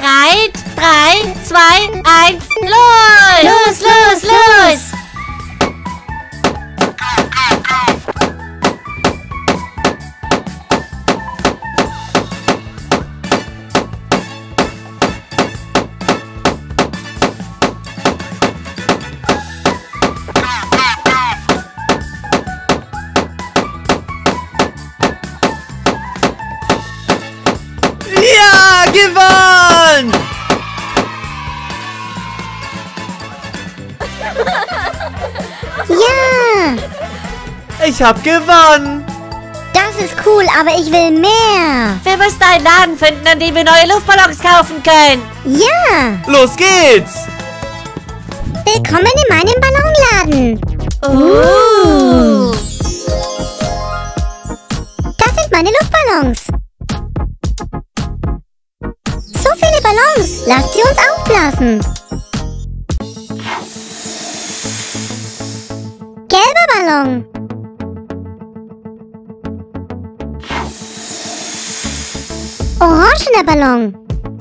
Bereit? 3, 2, 1, los! Los, los, los! Ja, gewonnen! Ja, Ich hab gewonnen! das ist cool, aber ich will mehr. Wir müssen einen Laden finden, an dem wir neue Luftballons kaufen können. Ja, Los geht's! willkommen in meinem Ballonladen. Das sind meine Luftballons. So viele Ballons. Lasst sie uns aufblasen. Gelber Ballon. Orangener Ballon.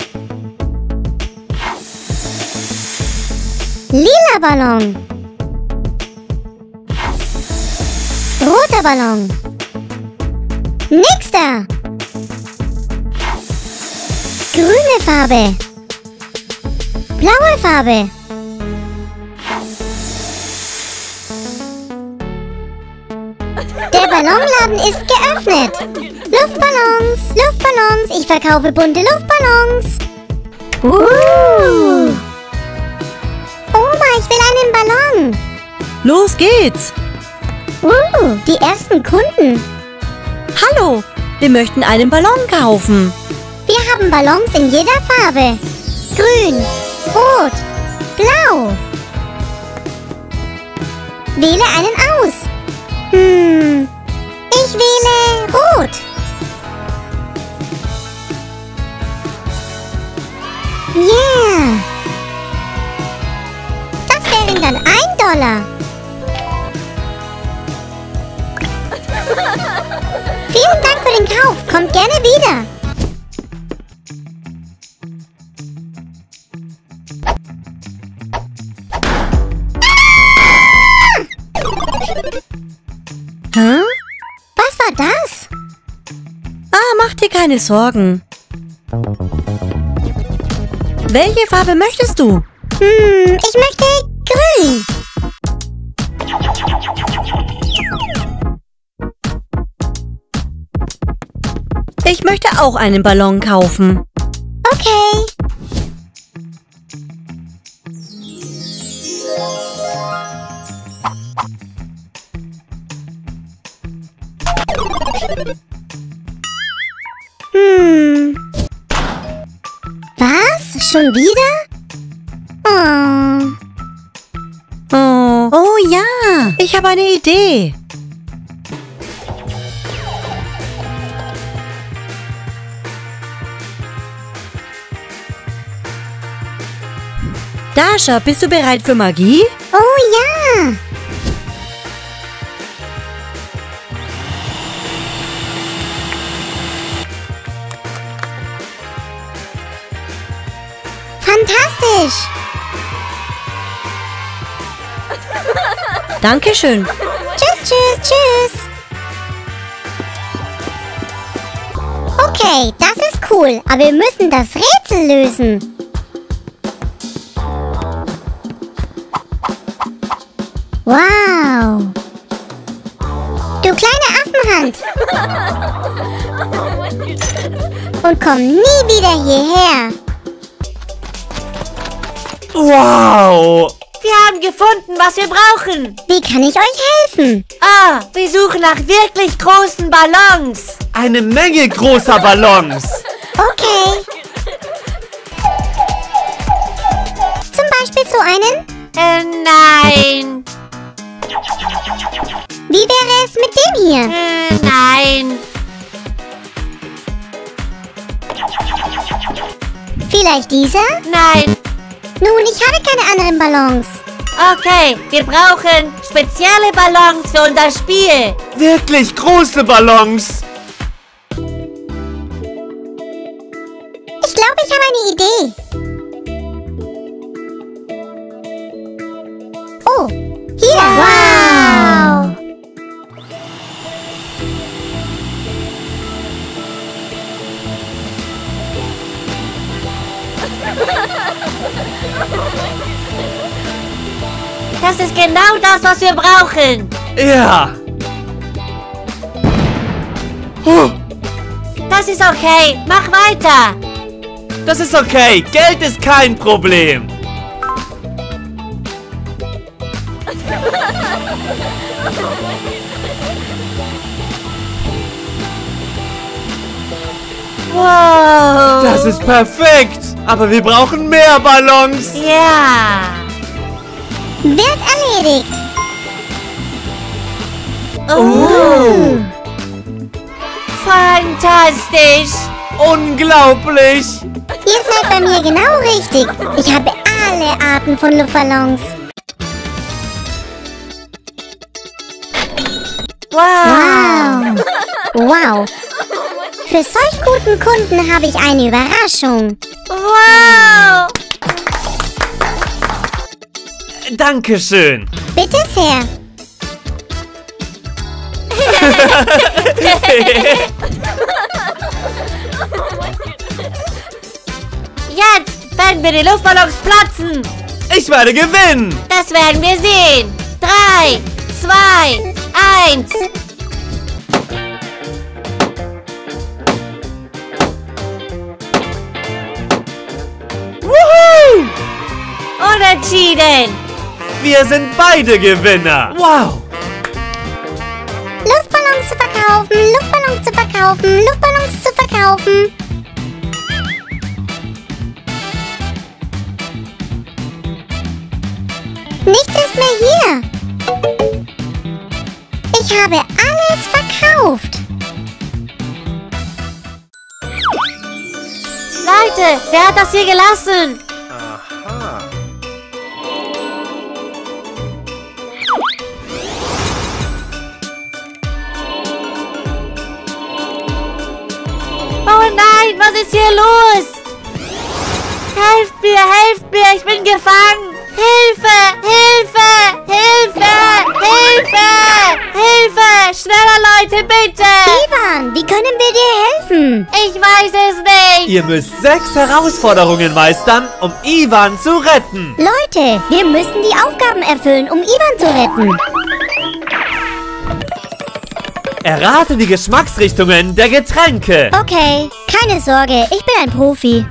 Lila Ballon. Roter Ballon. Nächster. Grüne Farbe. Blaue Farbe. Der Ballonladen ist geöffnet. Luftballons, Luftballons. Ich verkaufe bunte Luftballons. Oma, ich will einen Ballon. Los geht's! Die ersten Kunden. Hallo, wir möchten einen Ballon kaufen. Wir haben Ballons in jeder Farbe. Grün, Rot, Blau. Wähle einen aus. Ich wähle Rot. Yeah. Das wären dann $1. Vielen Dank für den Kauf. Kommt gerne wieder. Hä? Was war das? Mach dir keine Sorgen. Welche Farbe möchtest du? Ich möchte grün. Ich möchte auch einen Ballon kaufen. Okay. Was? Schon wieder? Oh ja, ich habe eine Idee. Dasha, bist du bereit für Magie? Oh ja. Fantastisch. Dankeschön. Tschüss, tschüss, tschüss. Okay, das ist cool, aber wir müssen das Rätsel lösen. Wow. Du kleine Affenhand. Und komm nie wieder hierher. Wow! Wir haben gefunden, was wir brauchen. Wie kann ich euch helfen? Wir suchen nach wirklich großen Ballons. Eine Menge großer Ballons! Okay. Zum Beispiel so einen? Nein. Wie wäre es mit dem hier? Nein. Vielleicht dieser? Nein. Nun, ich habe keine anderen Ballons. Okay, wir brauchen spezielle Ballons für unser Spiel. Wirklich große Ballons! Ich glaube, ich habe eine Idee. Oh, hier. Wow. Das ist genau das, was wir brauchen. Ja. Huh. Das ist okay. Mach weiter. Das ist okay. Geld ist kein Problem. Wow. Das ist perfekt. Aber wir brauchen mehr Ballons. Ja. Wird erledigt. Oh. Fantastisch. Unglaublich. Ihr seid bei mir genau richtig. Ich habe alle Arten von Luftballons. Wow. Wow. Für solch guten Kunden habe ich eine Überraschung. Wow. Dankeschön. Bitte sehr. Jetzt werden wir die Luftballons platzen. Ich werde gewinnen. Das werden wir sehen. 3, 2, 1. Woohoo! Unentschieden. Wir sind beide Gewinner. Wow. Luftballons zu verkaufen, Luftballons zu verkaufen, Luftballons zu verkaufen. Nichts ist mehr hier. Ich habe alles verkauft. Leute, wer hat das hier gelassen? Oh nein, was ist hier los? Helft mir, ich bin gefangen. Hilfe, Hilfe, Hilfe, Hilfe, Hilfe. Schneller, Leute, bitte. Ivan, wie können wir dir helfen? Ich weiß es nicht. Ihr müsst 6 Herausforderungen meistern, um Ivan zu retten. Leute, wir müssen die Aufgaben erfüllen, um Ivan zu retten. Errate die Geschmacksrichtungen der Getränke. Okay, keine Sorge, ich bin ein Profi.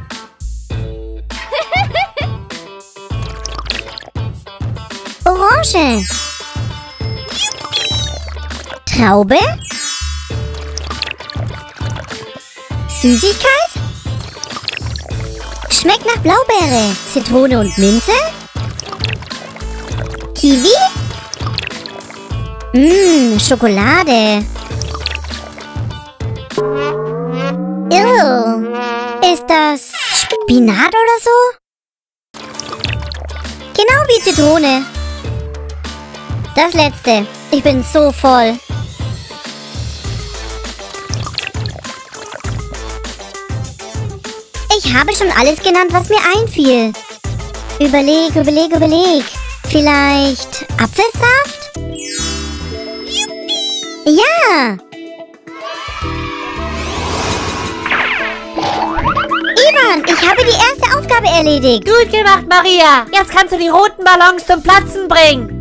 Orange. Traube. Süßigkeit. Schmeckt nach Blaubeere, Zitrone und Minze. Kiwi. Schokolade. Ist das Spinat oder so? Genau wie Zitrone. Das letzte. Ich bin so voll. Ich habe schon alles genannt, was mir einfiel. Überleg. Vielleicht Apfelsaft? Ja! Ivan, ich habe die erste Aufgabe erledigt. Gut gemacht, Maria. Jetzt kannst du die roten Ballons zum Platzen bringen.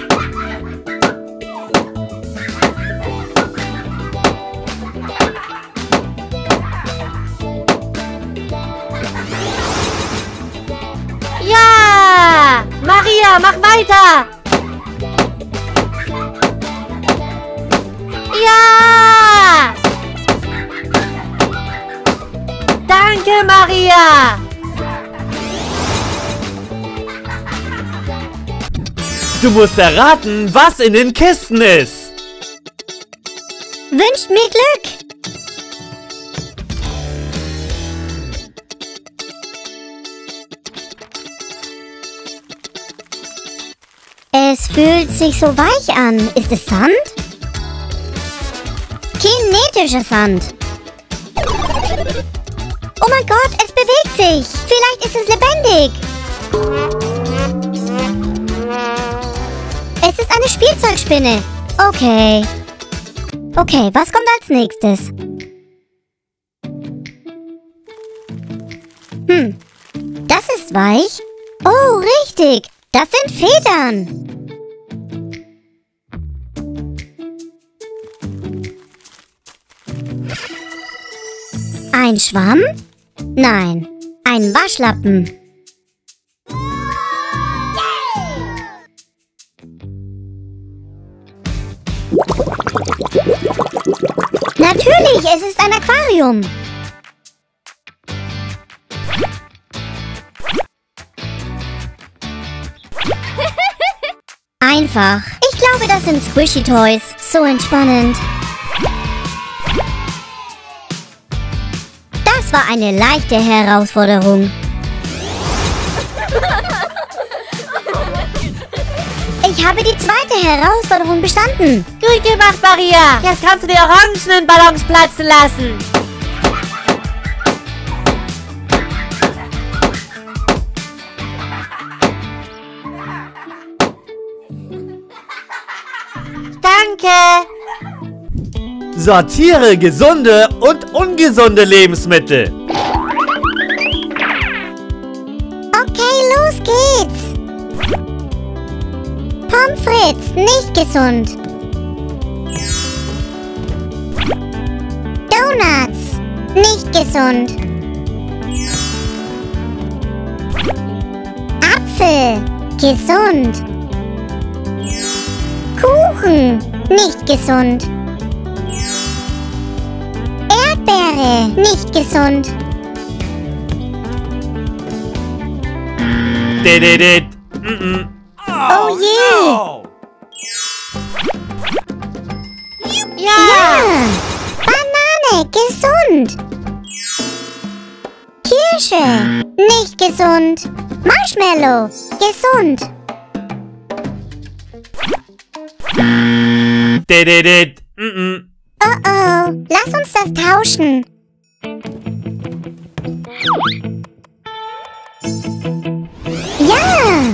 Ja! Maria, mach weiter! Ja! Danke, Maria! Du musst erraten, was in den Kisten ist. Wünscht mir Glück. Es fühlt sich so weich an. Ist es Sand? Kinetischer Sand. Oh mein Gott, es bewegt sich. Vielleicht ist es lebendig. Es ist eine Spielzeugspinne. Okay. Okay, was kommt als nächstes? Das ist weich. Oh, richtig. Das sind Federn. Ein Schwamm? Nein, ein Waschlappen. Natürlich, es ist ein Aquarium. Einfach. Ich glaube, das sind Squishy Toys. So entspannend. Das war eine leichte Herausforderung. Ich habe die zweite Herausforderung bestanden. Gut gemacht, Maria. Jetzt kannst du die orangenen Ballons platzen lassen. Danke. Sortiere gesunde und ungesunde Lebensmittel. Okay, los geht's. Pommes frites, nicht gesund. Donuts, nicht gesund. Apfel, gesund. Kuchen, nicht gesund. Erdbeere, nicht gesund. Dididid. Oh je! Ja. Banane, gesund. Kirsche, nicht gesund. Marshmallow, gesund. Dididid. Oh oh, lass uns das tauschen. Ja!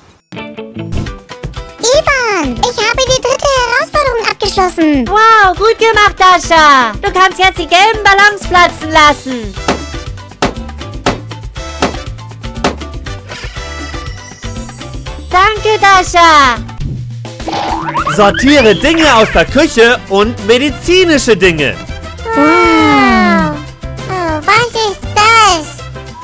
Ivan, ich habe die dritte Herausforderung abgeschlossen. Wow, gut gemacht, Dasha. Du kannst jetzt die gelben Ballons platzen lassen. Danke, Dasha. Sortiere Dinge aus der Küche und medizinische Dinge. Wow! Oh, was ist das?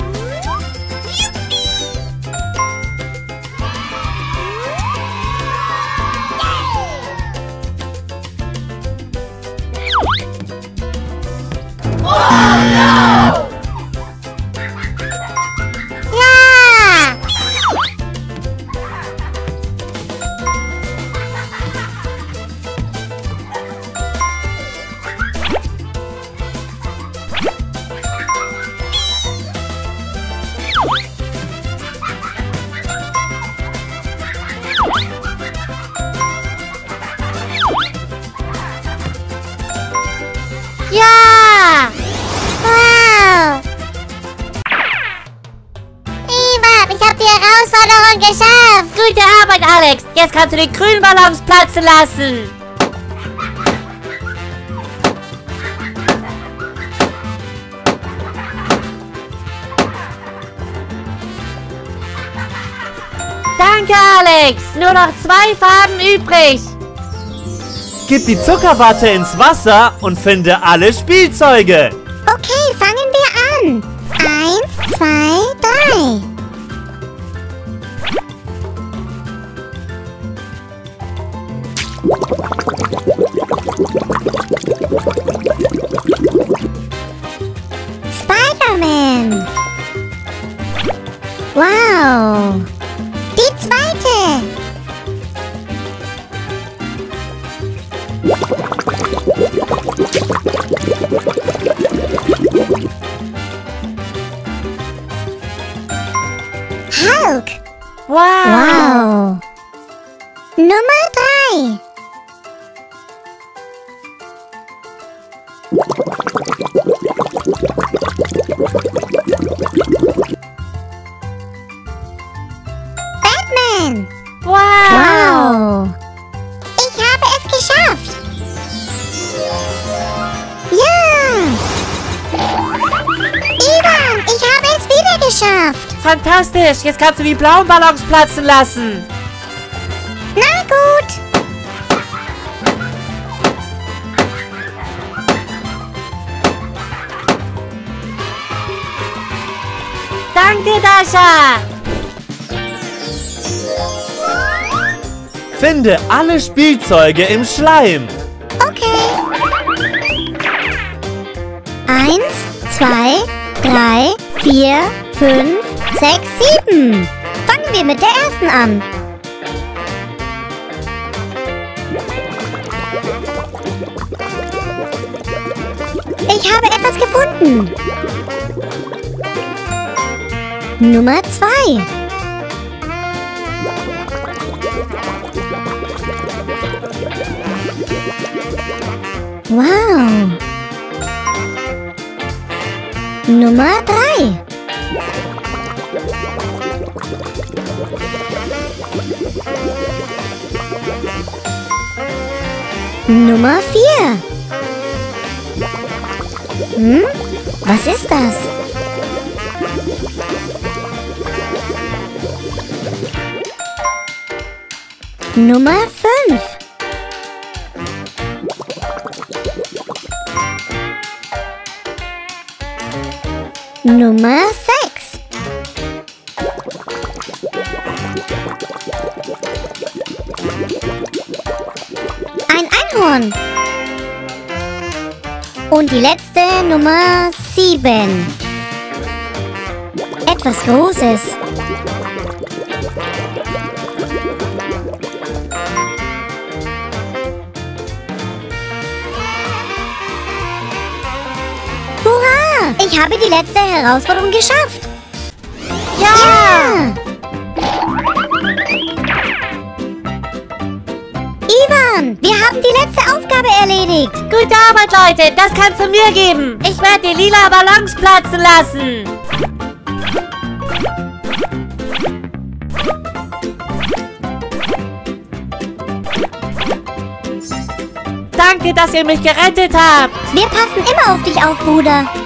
Ja! Ja. Wow! Ivan, ich habe die Herausforderung geschafft. Gute Arbeit, Alex. Jetzt kannst du die grünen Ballons platzen lassen. Danke, Alex. Nur noch 2 Farben übrig. Gib die Zuckerwatte ins Wasser und finde alle Spielzeuge. Okay, fangen wir an. 1, 2, 3. Spider-Man. Wow. Die zweite. Hulk. Wow. Nummer 3. Fantastisch. Jetzt kannst du die blauen Ballons platzen lassen. Na gut. Danke, Dasha. Finde alle Spielzeuge im Schleim. Okay. 1, 2, 3, 4, 5, 6, 7. Fangen wir mit der ersten an. Ich habe etwas gefunden. Nummer 2. Wow. Nummer 3. Nummer 4. Was ist das? Nummer 5. Nummer 6. Ein Einhorn. Und die letzte Nummer 7. Etwas Großes. Hurra! Ich habe die letzte Herausforderung geschafft. Ja! Ivan, wir haben die letzte Aufgabe erledigt. Gute Arbeit, Leute. Das kannst du mir geben. Ich werde die lila Ballons platzen lassen. Danke, dass ihr mich gerettet habt. Wir passen immer auf dich auf, Bruder.